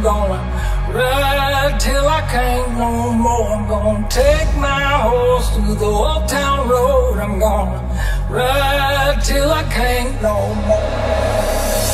gonna ride till I can't no more. I'm gonna take my horse to the old town road. I'm gonna ride till I can't no more.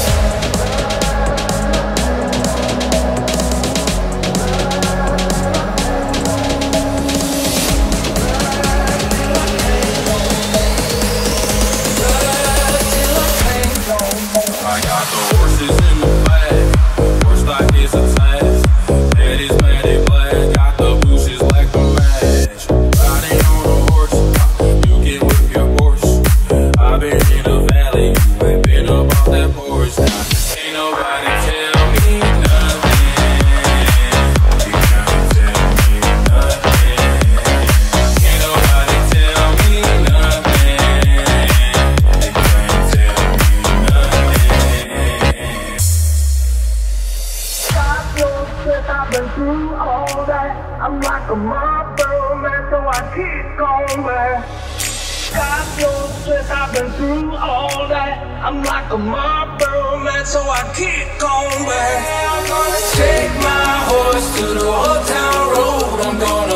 I got the horses in the back, horse like it's a task. Head is matted black, got the bushes like a match. Riding on a horse, you can whip your horse. I've been in the valley, you ain't been up off that porch. Now, ain't nobody tell me nothing. You can't tell me nothing. Ain't nobody tell me nothing. You can't tell me nothing. Stop your stress, I've been through all that. I'm like a Marlboro man, so I keep going back. Stop your stress, I've been through all that. I'm like a Marlboro man, so I keep going back. I'm gonna take my horse to the old town road. I'm gonna